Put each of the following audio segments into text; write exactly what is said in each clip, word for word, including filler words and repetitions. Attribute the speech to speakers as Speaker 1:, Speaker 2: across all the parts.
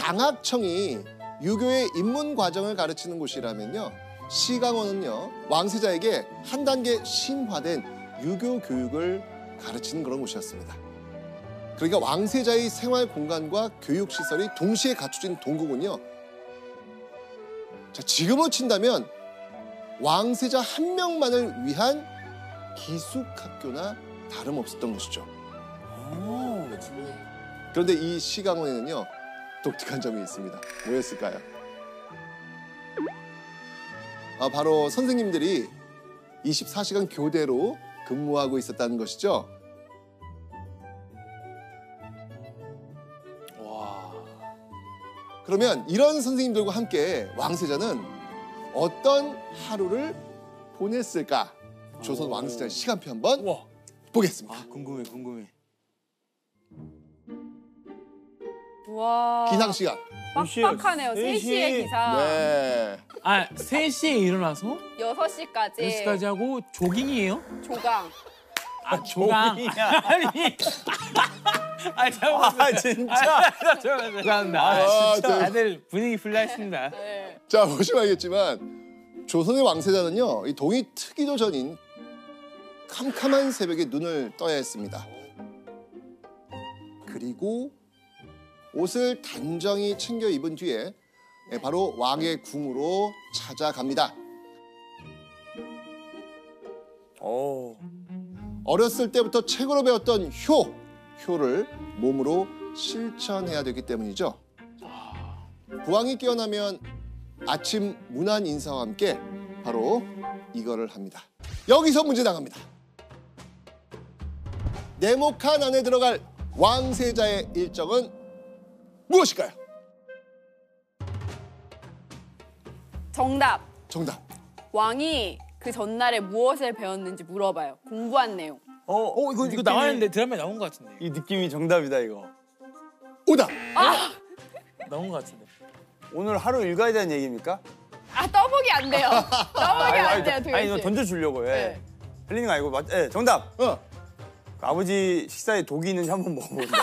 Speaker 1: 강학청이 유교의 입문 과정을 가르치는 곳이라면요, 시강원은요 왕세자에게 한 단계 신화된 유교 교육을 가르치는 그런 곳이었습니다. 그러니까 왕세자의 생활 공간과 교육 시설이 동시에 갖춰진 동국은요, 자, 지금으로 친다면 왕세자 한 명만을 위한 기숙학교나 다름없었던 것이죠.
Speaker 2: 오,
Speaker 1: 그런데 이 시강원에는요 독특한 점이 있습니다. 뭐였을까요? 아, 바로 선생님들이 이십사 시간 교대로 근무하고 있었다는 것이죠.
Speaker 2: 와.
Speaker 1: 그러면 이런 선생님들과 함께 왕세자는 어떤 하루를 보냈을까? 조선 왕세자의 시간표 한번
Speaker 2: 우와.
Speaker 1: 보겠습니다.
Speaker 2: 아, 궁금해, 궁금해.
Speaker 3: 와.
Speaker 1: 기상 시간.
Speaker 3: 빡빡하네요. 세 시에 기상.
Speaker 1: 네.
Speaker 4: 아, 세 시에 일어나서
Speaker 3: 여섯 시까지.
Speaker 4: 몇 시까지 하고 조깅이에요?
Speaker 3: 조강.
Speaker 4: 아, 조강. 아니. 아, 잠깐만.
Speaker 2: 아, 진짜.
Speaker 4: 죄송합니다.
Speaker 1: 아,
Speaker 4: 아,
Speaker 1: 진짜.
Speaker 4: 다들 분위기 불나했습니다.
Speaker 3: 네.
Speaker 1: 자, 보시면 알겠지만 조선의 왕세자는요, 이 동이 트기도 전인 캄캄한 새벽에 눈을 떠야 했습니다. 그리고 옷을 단정히 챙겨 입은 뒤에 바로 왕의 궁으로 찾아갑니다.
Speaker 2: 오.
Speaker 1: 어렸을 때부터 책으로 배웠던 효, 효를 몸으로 실천해야 되기 때문이죠. 부왕이 깨어나면 아침 문안 인사와 함께 바로 이거를 합니다. 여기서 문제 나갑니다. 네모칸 안에 들어갈 왕세자의 일정은 무엇일까요?
Speaker 3: 정답.
Speaker 1: 정답.
Speaker 3: 왕이 그 전날에 무엇을 배웠는지 물어봐요. 공부한 내용.
Speaker 2: 어, 어 이거
Speaker 4: 이거
Speaker 2: 느낌이-
Speaker 4: 나왔는데 드라마에 나온 것 같은데.
Speaker 2: 이 느낌이 정답이다 이거.
Speaker 1: 오답.
Speaker 4: 나온 것 같은데.
Speaker 2: 오늘 하루 일과에 대한 얘기입니까?
Speaker 3: 아, 떠보기 안 돼요. 떠보기 안 돼요, 도현
Speaker 2: 아니
Speaker 3: 씨.
Speaker 2: 이거 던져주려고 해.
Speaker 3: 네.
Speaker 2: 헬리는 아니고 맞? 예, 정답.
Speaker 1: 어.
Speaker 2: 그 아버지 식사에 독이 있는지 한번 먹어본다.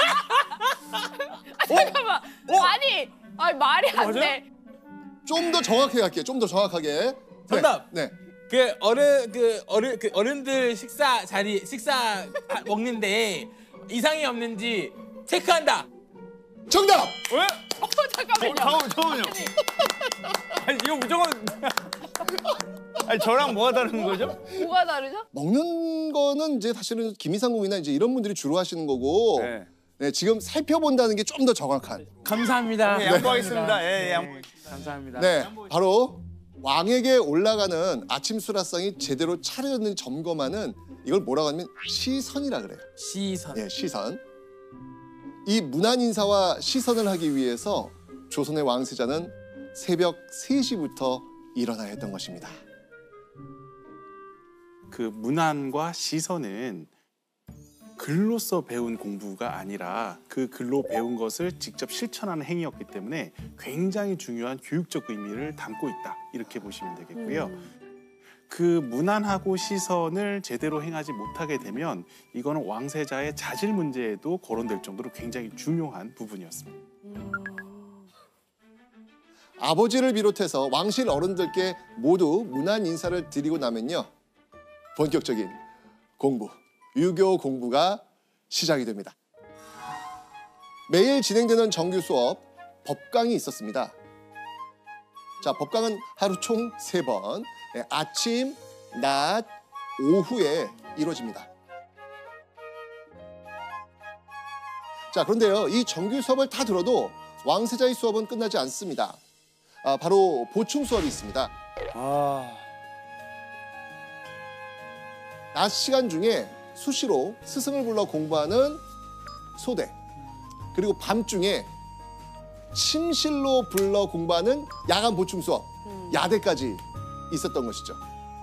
Speaker 3: 잠깐만. 아니, 아니 말이 안
Speaker 2: 맞아요?
Speaker 3: 돼.
Speaker 1: 좀 더 정확하게 갈게요. 좀 더 정확하게.
Speaker 4: 정답!
Speaker 1: 네. 네.
Speaker 4: 그 어른 그 어른 그 어른들 식사 자리 식사 먹는데 이상이 없는지 체크한다.
Speaker 1: 정답.
Speaker 2: 왜?
Speaker 3: 어, 잠깐만요.
Speaker 2: 잠깐만, 잠깐만요. 아니 이거 무조건. 아니 저랑 뭐가 다른 거죠?
Speaker 3: 뭐가 다르죠?
Speaker 1: 먹는 거는 이제 사실은 김이상국이나 이제 이런 분들이 주로 하시는 거고, 네,
Speaker 2: 네.
Speaker 1: 지금 살펴본다는 게 좀 더 정확한.
Speaker 4: 감사합니다.
Speaker 2: 네, 양보하겠습니다. 예, 양.
Speaker 4: 네, 감사합니다.
Speaker 1: 네, 바로 왕에게 올라가는 아침 수라상이 제대로 차려졌는지 점검하는, 이걸 뭐라고 하면 시선이라 그래요.
Speaker 4: 시선.
Speaker 1: 예, 시선. 이 문안 인사와 시선을 하기 위해서 조선의 왕세자는 새벽 세 시부터 일어나야 했던 것입니다.
Speaker 5: 그 문안과 시선은 글로써 배운 공부가 아니라 그 글로 배운 것을 직접 실천하는 행위였기 때문에 굉장히 중요한 교육적 의미를 담고 있다, 이렇게 보시면 되겠고요.
Speaker 3: 음.
Speaker 5: 그 문안하고 시선을 제대로 행하지 못하게 되면 이거는 왕세자의 자질 문제에도 거론될 정도로 굉장히 중요한 부분이었습니다.
Speaker 3: 음.
Speaker 1: 아버지를 비롯해서 왕실 어른들께 모두 문안 인사를 드리고 나면요, 본격적인 공부, 유교 공부가 시작이 됩니다. 매일 진행되는 정규 수업, 법강이 있었습니다. 자, 법강은 하루 총 세 번, 네, 아침, 낮, 오후에 이루어집니다. 자, 그런데요, 이 정규 수업을 다 들어도 왕세자의 수업은 끝나지 않습니다. 아, 바로 보충 수업이 있습니다.
Speaker 2: 아.
Speaker 1: 낮 시간 중에 수시로 스승을 불러 공부하는 소대, 그리고 밤중에 침실로 불러 공부하는 야간 보충 수업,
Speaker 3: 음.
Speaker 1: 야대까지 있었던 것이죠.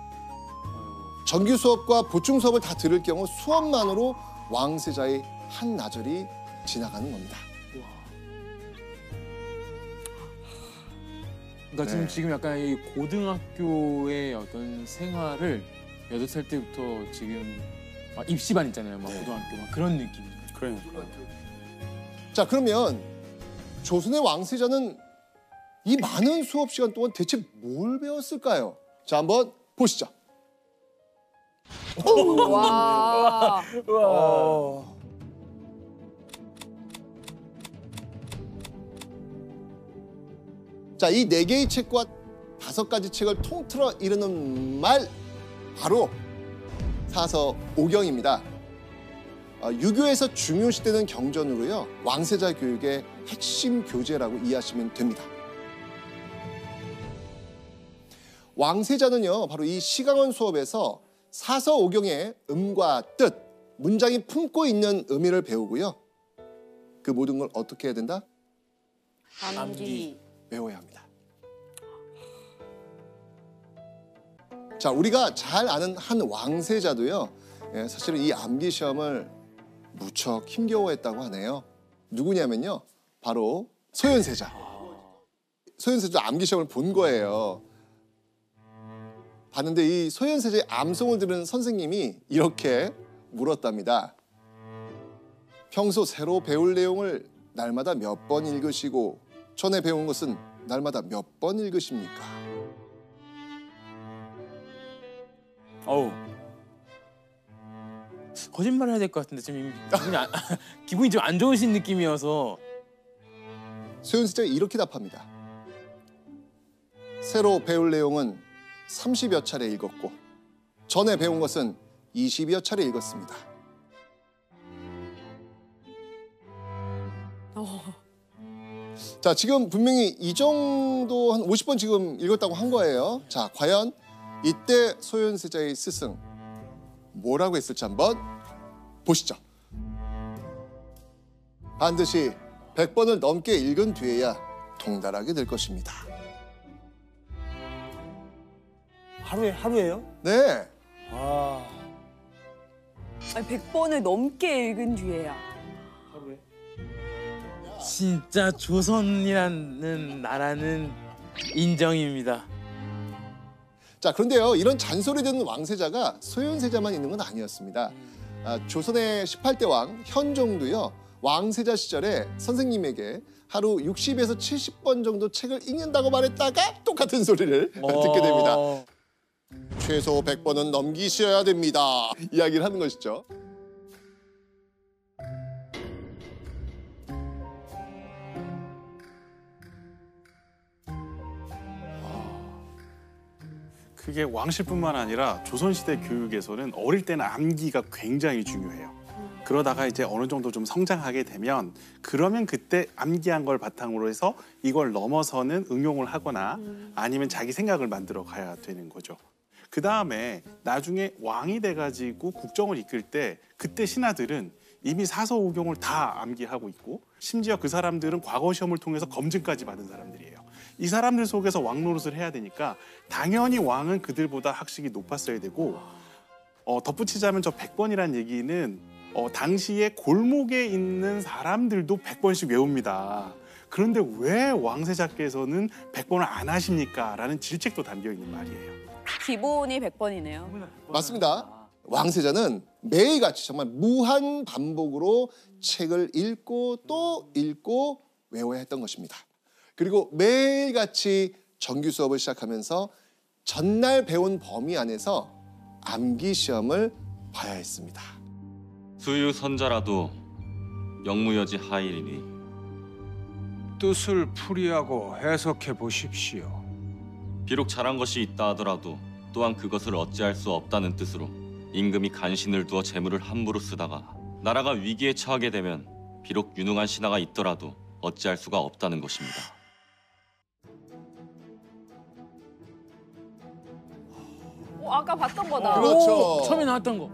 Speaker 1: 정규 수업과 보충 수업을 다 들을 경우 수업만으로 왕세자의 한 나절이 지나가는 겁니다.
Speaker 4: 그러니까
Speaker 1: 네.
Speaker 4: 지금 지금 약간 이 고등학교의 어떤 생활을 여덟 살 때부터 지금 막 입시반 있잖아요, 막
Speaker 1: 네.
Speaker 4: 고등학교 막 그런 느낌.
Speaker 2: 그래요.
Speaker 1: 자, 그러면 조선의 왕세자는 이 많은 수업 시간 동안 대체 뭘 배웠을까요? 자, 한번 보시죠.
Speaker 3: 와.
Speaker 2: 어.
Speaker 1: 자, 이 네 개의 책과 다섯 가지 책을 통틀어 이르는 말 바로 사서오경입니다. 어, 유교에서 중요시되는 경전으로요, 왕세자 교육의 핵심 교재라고 이해하시면 됩니다. 왕세자는요, 바로 이 시강원 수업에서 사서오경의 음과 뜻, 문장이 품고 있는 의미를 배우고요. 그 모든 걸 어떻게 해야 된다?
Speaker 3: 암기.
Speaker 1: 외워야 합니다. 자, 우리가 잘 아는 한 왕세자도요, 예, 사실은 이 암기 시험을 무척 힘겨워했다고 하네요. 누구냐면요, 바로 소현세자. 소현세자 암기 시험을 본 거예요. 봤는데 이 소현세자의 암송을 들은 선생님이 이렇게 물었답니다. 평소 새로 배울 내용을 날마다 몇 번 읽으시고 전에 배운 것은 날마다 몇 번 읽으십니까?
Speaker 2: 어우.
Speaker 4: 거짓말 해야 될 것 같은데 지금 기분이 안, 기분이 좀 안 좋으신 느낌이어서.
Speaker 1: 소현세자가 이렇게 답합니다. 새로 배울 내용은 삼십여 차례 읽었고 전에 배운 것은 이십여 차례 읽었습니다.
Speaker 3: 어.
Speaker 1: 자, 지금 분명히 이 정도 한 오십 번 지금 읽었다고 한 거예요. 자, 과연 이때 소현세자의 스승 뭐라고 했을지 한번 보시죠. 반드시 백 번을 넘게 읽은 뒤에야 통달하게 될 것입니다.
Speaker 2: 하루에 하루에요?
Speaker 1: 네.
Speaker 2: 아.
Speaker 3: 아니, 백 번을 넘게 읽은 뒤에야.
Speaker 2: 하루에?
Speaker 4: 진짜 조선이라는 나라는 인정입니다.
Speaker 1: 자, 그런데요, 이런 잔소리 듣는 왕세자가 소현세자만 있는 건 아니었습니다. 아, 조선의 십팔 대 왕 현종도요, 왕세자 시절에 선생님에게 하루 육십에서 칠십 번 정도 책을 읽는다고 말했다가 똑같은 소리를 듣게 됩니다.
Speaker 4: 어.
Speaker 1: 최소 백 번은 넘기셔야 됩니다. 이야기를 하는 것이죠.
Speaker 5: 그게 왕실뿐만 아니라 조선시대 교육에서는 어릴 때는 암기가 굉장히 중요해요. 그러다가 이제 어느 정도 좀 성장하게 되면 그러면 그때 암기한 걸 바탕으로 해서 이걸 넘어서는 응용을 하거나 아니면 자기 생각을 만들어 가야 되는 거죠. 그 다음에 나중에 왕이 돼가지고 국정을 이끌 때 그때 신하들은 이미 사서오경을 다 암기하고 있고 심지어 그 사람들은 과거 시험을 통해서 검증까지 받은 사람들이에요. 이 사람들 속에서 왕 노릇을 해야 되니까 당연히 왕은 그들보다 학식이 높았어야 되고 어, 덧붙이자면 저 백 번이란 얘기는 어, 당시에 골목에 있는 사람들도 백 번씩 외웁니다. 그런데 왜 왕세자께서는 백 번을 안 하십니까? 라는 질책도 담겨 있는 말이에요.
Speaker 3: 기본이 백 번이네요.
Speaker 1: 맞습니다. 왕세자는 매일같이 정말 무한 반복으로 책을 읽고 또 읽고 외워야 했던 것입니다. 그리고 매일같이 정규 수업을 시작하면서 전날 배운 범위 안에서 암기 시험을 봐야 했습니다.
Speaker 6: 수유선자라도 영무여지 하이리니
Speaker 7: 뜻을 풀이하고 해석해 보십시오.
Speaker 6: 비록 잘한 것이 있다 하더라도 또한 그것을 어찌할 수 없다는 뜻으로 임금이 간신을 두어 재물을 함부로 쓰다가 나라가 위기에 처하게 되면 비록 유능한 신하가 있더라도 어찌할 수가 없다는 것입니다.
Speaker 3: 어, 아까 봤던 거다.
Speaker 1: 그렇죠.
Speaker 4: 오, 처음에 나왔던 거.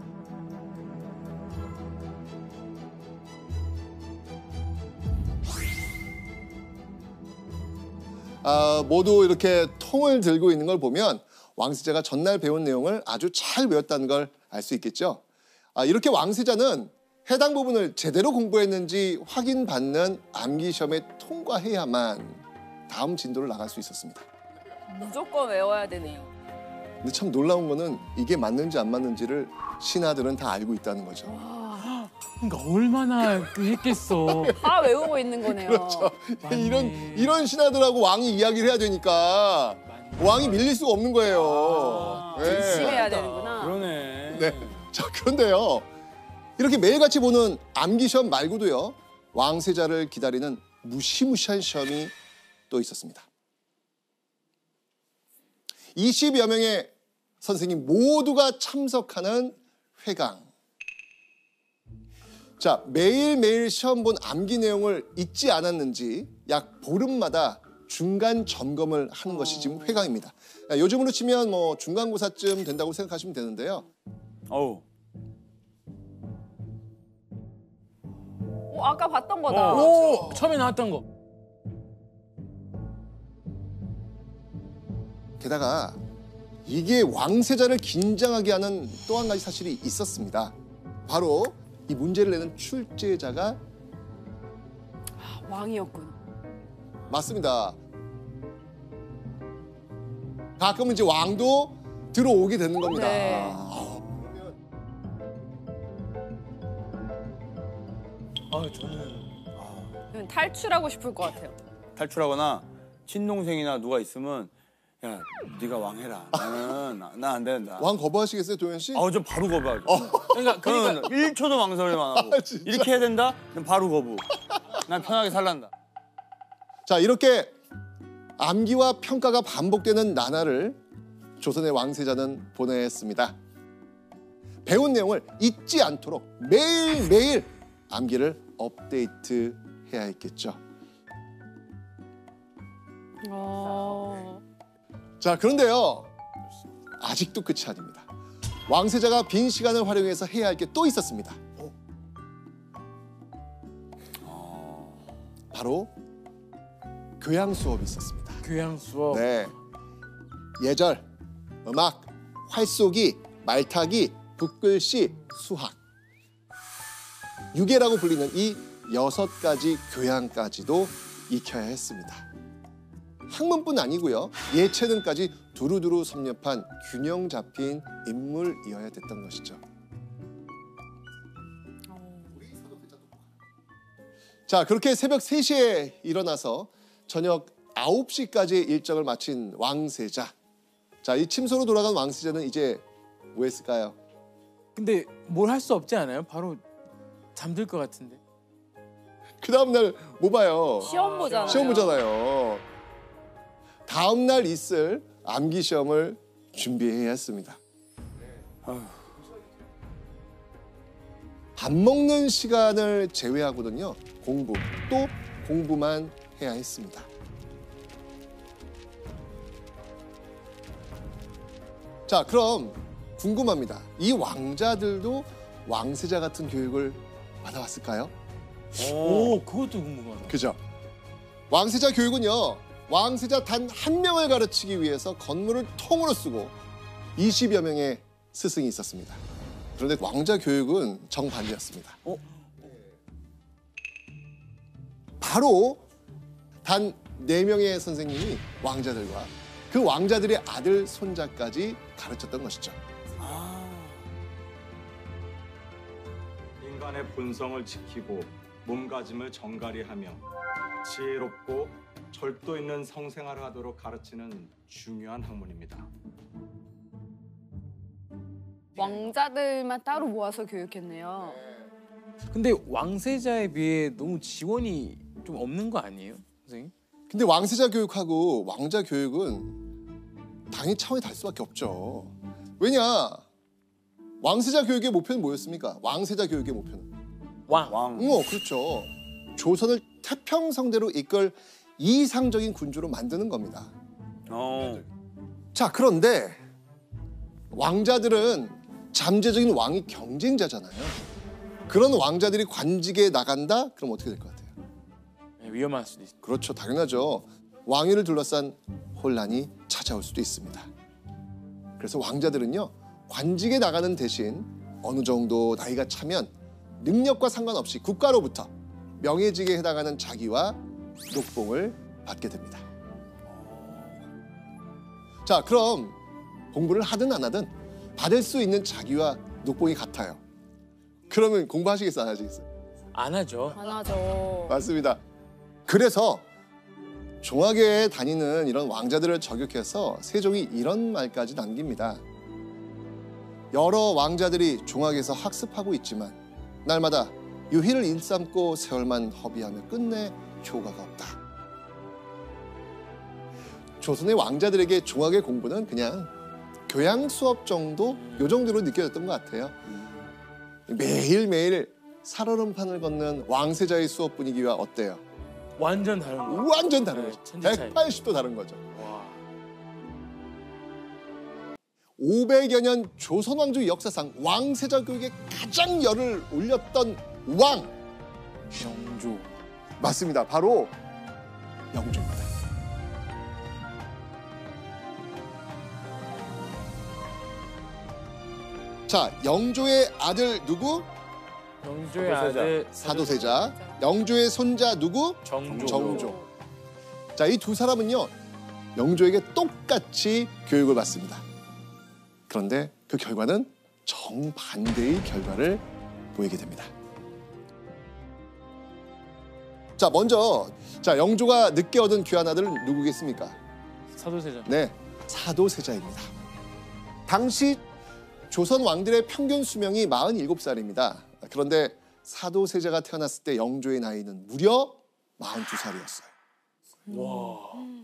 Speaker 1: 아, 모두 이렇게 통을 들고 있는 걸 보면 왕세자가 전날 배운 내용을 아주 잘 외웠다는 걸 알 수 있겠죠. 아, 이렇게 왕세자는 해당 부분을 제대로 공부했는지 확인받는 암기 시험에 통과해야만 다음 진도를 나갈 수 있었습니다.
Speaker 3: 무조건 외워야 되네요.
Speaker 1: 근데 참 놀라운 거는 이게 맞는지 안 맞는지를 신하들은 다 알고 있다는 거죠.
Speaker 3: 와.
Speaker 4: 그러니까 얼마나 그 했겠어.
Speaker 3: 다 외우고 있는 거네요.
Speaker 1: 그렇죠.
Speaker 4: 맞네.
Speaker 1: 이런 이런 신하들하고 왕이 이야기를 해야 되니까 왕이 밀릴 수가 없는 거예요. 네.
Speaker 3: 열심해야 되는구나.
Speaker 2: 그러네.
Speaker 1: 네. 자, 그런데요. 이렇게 매일같이 보는 암기 시험 말고도요. 왕세자를 기다리는 무시무시한 시험이 또 있었습니다. 이십여 명의 선생님 모두가 참석하는 회강. 자, 매일매일 시험 본 암기 내용을 잊지 않았는지 약 보름마다 중간 점검을 하는 것이 지금 회강입니다. 요즘으로 치면 뭐 중간고사쯤 된다고 생각하시면 되는데요.
Speaker 2: 어우.
Speaker 3: 오, 아까 봤던 거다.
Speaker 4: 오, 처음에 나왔던 거.
Speaker 1: 게다가 이게 왕세자를 긴장하게 하는 또 한 가지 사실이 있었습니다. 바로 이 문제를 내는 출제자가
Speaker 3: 아, 왕이었구나.
Speaker 1: 맞습니다. 가끔은 이제 왕도 들어오게 되는 겁니다.
Speaker 3: 네.
Speaker 1: 아,
Speaker 4: 아, 저는
Speaker 3: 저는 탈출하고 싶을 것 같아요.
Speaker 2: 탈출하거나 친동생이나 누가 있으면 야, 네가 왕해라. 나는 나 안 된다.
Speaker 1: 왕 거부하시겠어요, 도현 씨?
Speaker 2: 아우 좀 바로 거부하죠.
Speaker 4: 그러니까 그러니까
Speaker 2: 그러니까 일 초도 망설임 안 하고
Speaker 1: 아, 진짜?
Speaker 2: 이렇게 해야 된다? 그럼 바로 거부. 난 편하게 살란다.
Speaker 1: 자, 이렇게 암기와 평가가 반복되는 나날을 조선의 왕세자는 보냈습니다. 배운 내용을 잊지 않도록 매일매일 암기를 업데이트해야 했겠죠.
Speaker 3: 어...
Speaker 1: 자, 그런데요. 아직도 끝이 아닙니다. 왕세자가 빈 시간을 활용해서 해야 할 게 또 있었습니다. 바로 교양 수업이 있었습니다.
Speaker 4: 교양 수업.
Speaker 1: 네. 예절, 음악, 활쏘기, 말타기, 붓글씨, 수학. 유계라고 불리는 이 여섯 가지 교양까지도 익혀야 했습니다. 학문뿐 아니고요. 예체능까지 두루두루 섭렵한 균형 잡힌 인물이어야 됐던 것이죠. 자, 그렇게 새벽 세 시에 일어나서 저녁 아홉 시까지 일정을 마친 왕세자. 자, 이 침소로 돌아간 왕세자는 이제 뭐 했을까요?
Speaker 4: 근데 뭘 할 수 없지 않아요? 바로 잠들 것 같은데.
Speaker 1: 그 다음날 뭐 봐요?
Speaker 3: 시험 보잖아요.
Speaker 1: 시험 보잖아요. 다음날 있을 암기 시험을 준비해야 했습니다. 밥 먹는 시간을 제외하고는요. 공부, 또 공부만 해야 했습니다. 자, 그럼 궁금합니다. 이 왕자들도 왕세자 같은 교육을 받아왔을까요?
Speaker 4: 오, 그것도 궁금하다.
Speaker 1: 그죠? 왕세자 교육은요. 왕세자 단 한 명을 가르치기 위해서 건물을 통으로 쓰고 이십여 명의 스승이 있었습니다. 그런데 왕자 교육은 정반대였습니다.
Speaker 2: 어?
Speaker 1: 바로 단 네 명의 선생님이 왕자들과 그 왕자들의 아들, 손자까지 가르쳤던 것이죠.
Speaker 8: 인간의 본성을 지키고 몸가짐을 정갈히 하며 지혜롭고 절도 있는 성생활을 하도록 가르치는 중요한 학문입니다.
Speaker 3: 왕자들만 따로 모아서 교육했네요.
Speaker 4: 근데 왕세자에 비해 너무 지원이 좀 없는 거 아니에요, 선생님?
Speaker 1: 근데 왕세자 교육하고 왕자 교육은 당연히 차원이 다를 수밖에 없죠. 왜냐? 왕세자 교육의 목표는 뭐였습니까? 왕세자 교육의 목표는?
Speaker 4: 왕.
Speaker 2: 왕.
Speaker 1: 어, 그렇죠. 조선을 태평성대로 이끌 이상적인 군주로 만드는 겁니다.
Speaker 2: 어.
Speaker 1: 자, 그런데 왕자들은 잠재적인 왕이 경쟁자잖아요. 그런 왕자들이 관직에 나간다? 그럼 어떻게 될 것 같아요?
Speaker 4: 네, 위험할 수도 있어.
Speaker 1: 그렇죠. 당연하죠. 왕위를 둘러싼 혼란이 찾아올 수도 있습니다. 그래서 왕자들은요. 관직에 나가는 대신 어느 정도 나이가 차면 능력과 상관없이 국가로부터 명예직에 해당하는 자기와 녹봉을 받게 됩니다. 자, 그럼 공부를 하든 안 하든 받을 수 있는 자기와 녹봉이 같아요. 그러면 공부하시겠어요, 안 하시겠어요?
Speaker 4: 안 하죠.
Speaker 3: 안 하죠.
Speaker 1: 맞습니다. 그래서 종학에 다니는 이런 왕자들을 저격해서 세종이 이런 말까지 남깁니다. 여러 왕자들이 종학에서 학습하고 있지만 날마다 유희를 일삼고 세월만 허비하며 끝내 효과가 없다. 조선의 왕자들에게 종학의 공부는 그냥 교양 수업 정도, 요 정도로 느껴졌던 것 같아요. 매일매일 살얼음판을 걷는 왕세자의 수업 분위기와 어때요?
Speaker 4: 완전 다른 거.
Speaker 1: 완전 다른
Speaker 4: 네,
Speaker 1: 거죠.
Speaker 4: 천지 차이.
Speaker 1: 백팔십 도 다른 거죠.
Speaker 4: 와.
Speaker 1: 오백여 년 조선 왕조 역사상 왕세자 교육에 가장 열을 올렸던 왕.
Speaker 2: 영조.
Speaker 1: 맞습니다. 바로 영조입니다. 자, 영조의 아들 누구?
Speaker 4: 영조의
Speaker 2: 사도세자.
Speaker 4: 아들
Speaker 1: 사도세자. 영조의 손자 누구?
Speaker 4: 정조.
Speaker 1: 정조. 자, 이 두 사람은요, 영조에게 똑같이 교육을 받습니다. 그런데 그 결과는 정반대의 결과를 보이게 됩니다. 자, 먼저 자 영조가 늦게 얻은 귀한 아들은 누구겠습니까?
Speaker 4: 사도세자.
Speaker 1: 네, 사도세자입니다. 당시 조선 왕들의 평균 수명이 마흔일곱 살입니다. 그런데 사도세자가 태어났을 때 영조의 나이는 무려 마흔두 살이었어요.
Speaker 4: 와.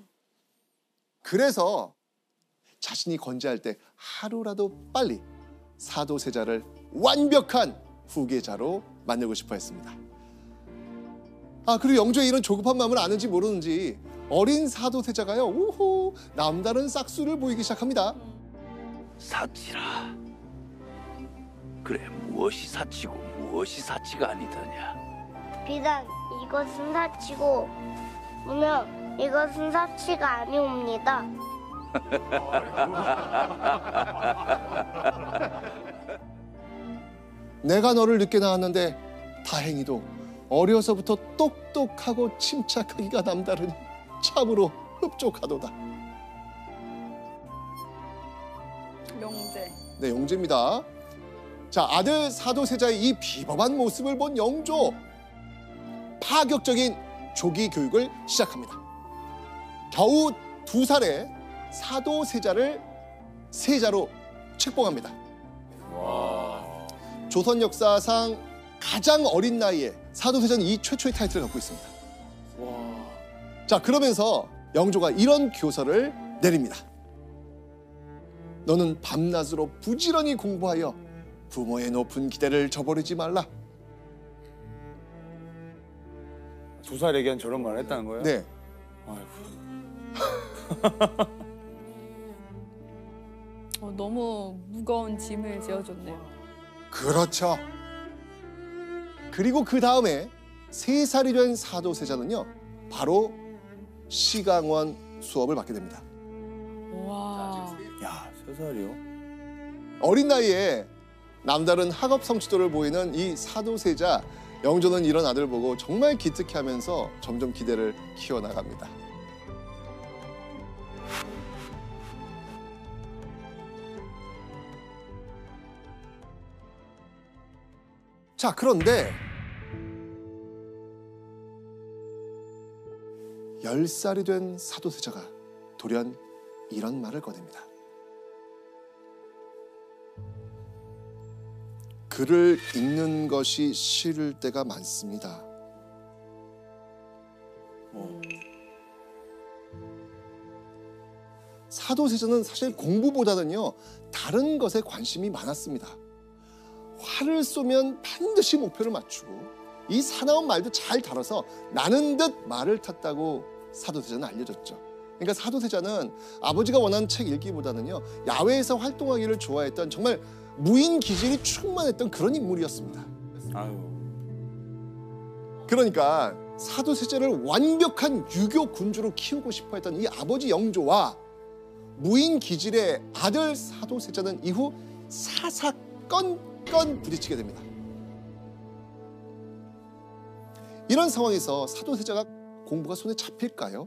Speaker 1: 그래서 자신이 건재할 때 하루라도 빨리 사도세자를 완벽한 후계자로 만들고 싶어 했습니다. 아, 그리고 영조의 이런 조급한 마음을 아는지 모르는지 어린 사도세자가요, 오호, 남다른 싹수를 보이기 시작합니다.
Speaker 9: 사치라. 그래, 무엇이 사치고 무엇이 사치가 아니더냐.
Speaker 10: 비단 이것은 사치고 무명 이것은 사치가 아니옵니다.
Speaker 1: 내가 너를 늦게 낳았는데 다행히도 어려서부터 똑똑하고 침착하기가 남다르니 참으로 흡족하도다.
Speaker 3: 영재.
Speaker 1: 네, 영재입니다. 자, 아들 사도세자의 이 비범한 모습을 본 영조, 파격적인 조기 교육을 시작합니다. 겨우 두 살에 사도세자를 세자로 책봉합니다.
Speaker 2: 와.
Speaker 1: 조선 역사상 가장 어린 나이에 사도세자는 이 최초의 타이틀을 갖고 있습니다.
Speaker 4: 와.
Speaker 1: 자, 그러면서 영조가 이런 교서를 내립니다. 너는 밤낮으로 부지런히 공부하여 부모의 높은 기대를 저버리지 말라.
Speaker 2: 두 살에겐 저런 말을 했다는 거예요?
Speaker 1: 네.
Speaker 2: 아이고.
Speaker 3: 어, 너무 무거운 짐을 지어줬네요.
Speaker 1: 그렇죠. 그리고 그 다음에 세 살이 된 사도세자는요, 바로 시강원 수업을 받게 됩니다.
Speaker 3: 와.
Speaker 2: 야, 세 살이요?
Speaker 1: 어린 나이에 남다른 학업 성취도를 보이는 이 사도세자, 영조는 이런 아들 보고 정말 기특해하면서 점점 기대를 키워나갑니다. 자, 그런데 열 살이 된 사도세자가 돌연 이런 말을 꺼냅니다. 글을 읽는 것이 싫을 때가 많습니다.
Speaker 2: 어.
Speaker 1: 사도세자는 사실 공부보다는요, 다른 것에 관심이 많았습니다. 활을 쏘면 반드시 목표를 맞추고 이 사나운 말도 잘 다뤄서 나는 듯 말을 탔다고 사도세자는 알려졌죠. 그러니까 사도세자는 아버지가 원하는 책 읽기보다는요, 야외에서 활동하기를 좋아했던 정말 무인 기질이 충만했던 그런 인물이었습니다.
Speaker 2: 아유.
Speaker 1: 그러니까 사도세자를 완벽한 유교 군주로 키우고 싶어 했던 이 아버지 영조와 무인 기질의 아들 사도세자는 이후 사사건건 부딪히게 됩니다. 이런 상황에서 사도세자가 공부가 손에 잡힐까요?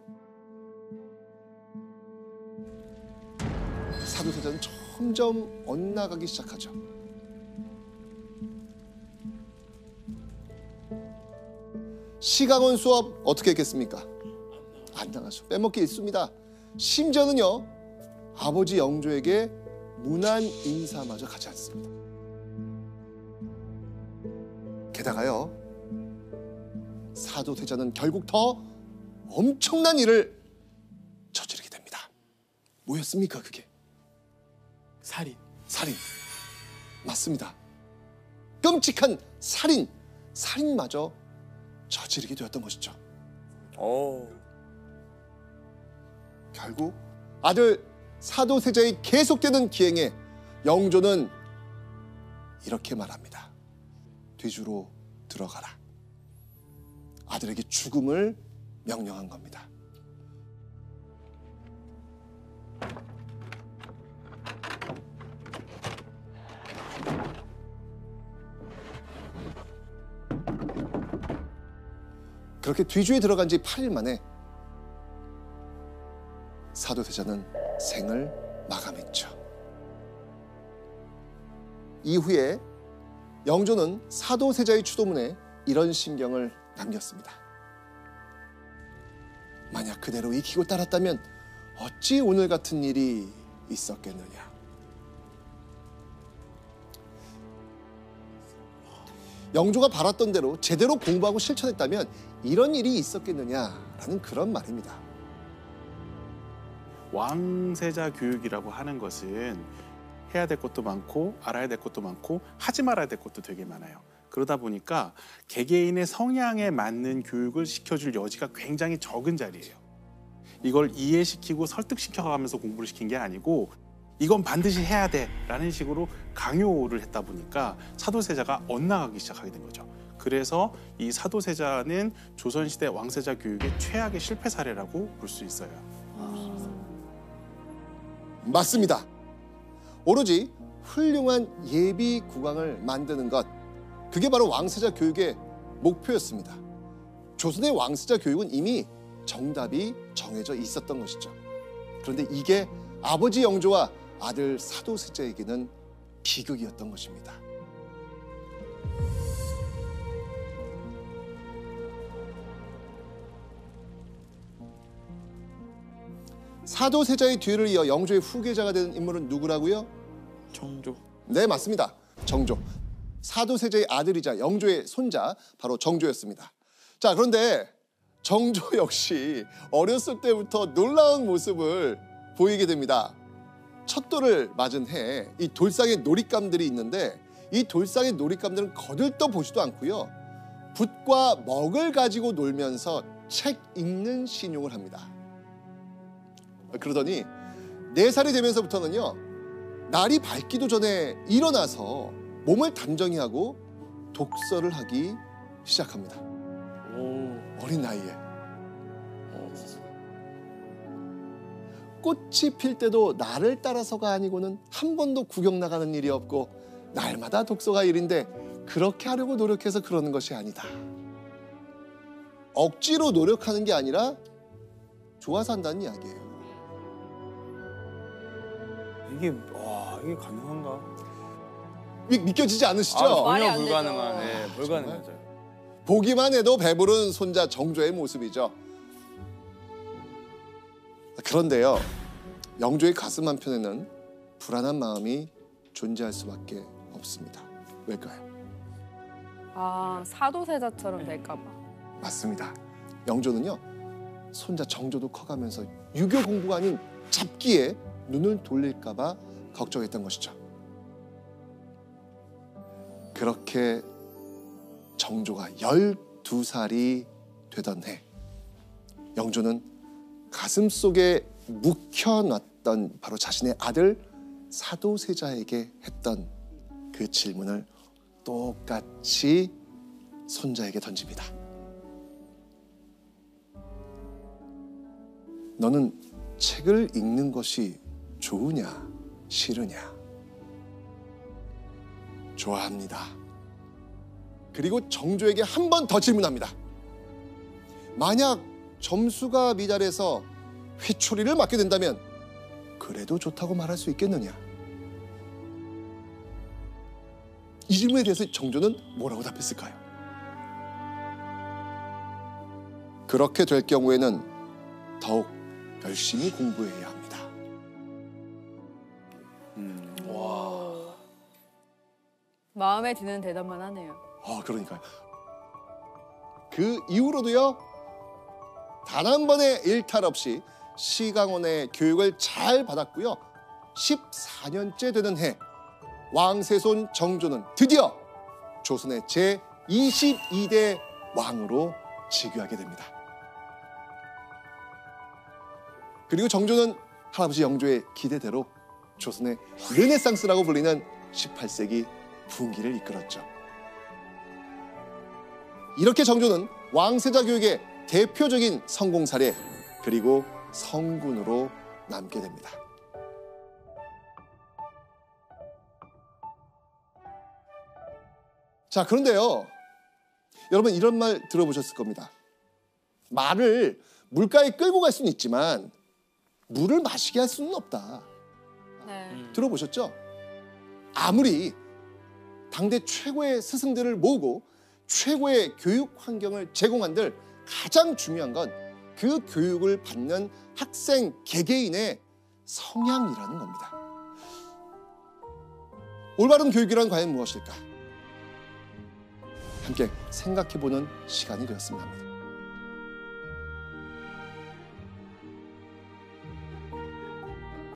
Speaker 1: 사도세자는 점점 엇나가기 시작하죠. 시강원 수업 어떻게 했겠습니까? 안 나가죠. 빼먹기 일쑤입니다. 심지어는요, 아버지 영조에게 문안 인사마저 가지 않습니다. 게다가요, 사도세자는 결국 더 엄청난 일을 저지르게 됩니다. 뭐였습니까, 그게?
Speaker 4: 살인.
Speaker 1: 살인. 맞습니다. 끔찍한 살인. 살인마저 저지르게 되었던 것이죠.
Speaker 2: 오.
Speaker 1: 결국 아들 사도세자의 계속되는 기행에 영조는 이렇게 말합니다. 뒤주로 들어가라. 아들에게 죽음을 명령한 겁니다. 그렇게 뒤주에 들어간 지 팔 일 만에 사도세자는 생을 마감했죠. 이후에 영조는 사도세자의 추도문에 이런 심경을 남겼습니다. 만약 그대로 익히고 따랐다면 어찌 오늘 같은 일이 있었겠느냐. 영조가 바랐던 대로 제대로 공부하고 실천했다면 이런 일이 있었겠느냐라는 그런 말입니다.
Speaker 5: 왕세자 교육이라고 하는 것은 해야 될 것도 많고 알아야 될 것도 많고 하지 말아야 될 것도 되게 많아요. 그러다 보니까 개개인의 성향에 맞는 교육을 시켜줄 여지가 굉장히 적은 자리예요. 이걸 이해시키고 설득시켜가면서 공부를 시킨 게 아니고 이건 반드시 해야 돼라는 식으로 강요를 했다 보니까 사도세자가 엇나가기 시작하게 된 거죠. 그래서 이 사도세자는 조선시대 왕세자 교육의 최악의 실패 사례라고 볼 수 있어요.
Speaker 1: 맞습니다. 오로지 훌륭한 예비 국왕을 만드는 것, 그게 바로 왕세자 교육의 목표였습니다. 조선의 왕세자 교육은 이미 정답이 정해져 있었던 것이죠. 그런데 이게 아버지 영조와 아들 사도세자에게는 비극이었던 것입니다. 사도세자의 뒤를 이어 영조의 후계자가 된 인물은 누구라고요?
Speaker 2: 정조.
Speaker 1: 네, 맞습니다. 정조. 사도세자의 아들이자 영조의 손자, 바로 정조였습니다. 자, 그런데 정조 역시 어렸을 때부터 놀라운 모습을 보이게 됩니다. 첫 돌을 맞은 해에 이 돌상에 놀잇감들이 있는데 이 돌상의 놀잇감들은 거들떠 보지도 않고요. 붓과 먹을 가지고 놀면서 책 읽는 신용을 합니다. 그러더니 네 살이 되면서부터는요, 날이 밝기도 전에 일어나서 몸을 단정히 하고 독서를 하기 시작합니다.
Speaker 2: 오.
Speaker 1: 어린 나이에. 꽃이 필 때도 나를 따라서가 아니고는 한 번도 구경 나가는 일이 없고 날마다 독서가 일인데 그렇게 하려고 노력해서 그러는 것이 아니다. 억지로 노력하는 게 아니라 좋아서 한다는 이야기예요.
Speaker 2: 이게 와 이게 가능한가?
Speaker 1: 미, 믿겨지지 않으시죠?
Speaker 2: 아,
Speaker 3: 말이
Speaker 2: 전혀
Speaker 3: 안 되죠.
Speaker 2: 불가능한, 네, 불가능하죠.
Speaker 1: 보기만 해도 배부른 손자 정조의 모습이죠. 그런데요, 영조의 가슴 한편에는 불안한 마음이 존재할 수밖에 없습니다. 왜일까요?
Speaker 3: 아, 사도세자처럼 될까 봐.
Speaker 1: 맞습니다. 영조는요, 손자 정조도 커가면서 유교 공부가 아닌 잡기에 눈을 돌릴까 봐 걱정했던 것이죠. 그렇게 정조가 열두 살이 되던 해, 영조는 가슴속에 묵혀놨던 바로 자신의 아들 사도세자에게 했던 그 질문을 똑같이 손자에게 던집니다. 너는 책을 읽는 것이 좋으냐, 싫으냐? 좋아합니다. 그리고 정조에게 한 번 더 질문합니다. 만약 점수가 미달해서 회초리를 맞게 된다면 그래도 좋다고 말할 수 있겠느냐? 이 질문에 대해서 정조는 뭐라고 답했을까요? 그렇게 될 경우에는 더욱 열심히 공부해야 합니다.
Speaker 3: 마음에 드는 대답만 하네요.
Speaker 1: 어, 그러니까요. 그 이후로도요, 단 한 번의 일탈 없이 시강원의 교육을 잘 받았고요. 십사 년째 되는 해, 왕세손 정조는 드디어 조선의 제이십이 대 왕으로 즉위하게 됩니다. 그리고 정조는 할아버지 영조의 기대대로 조선의 르네상스라고 불리는 십팔 세기 부흥기를 이끌었죠. 이렇게 정조는 왕세자 교육의 대표적인 성공 사례 그리고 성군으로 남게 됩니다. 자, 그런데요, 여러분 이런 말 들어보셨을 겁니다. 말을 물가에 끌고 갈 수는 있지만 물을 마시게 할 수는 없다.
Speaker 3: 네.
Speaker 1: 들어보셨죠? 아무리 당대 최고의 스승들을 모으고 최고의 교육 환경을 제공한들 가장 중요한 건 그 교육을 받는 학생 개개인의 성향이라는 겁니다. 올바른 교육이란 과연 무엇일까? 함께 생각해보는 시간이 되었으면 합니다.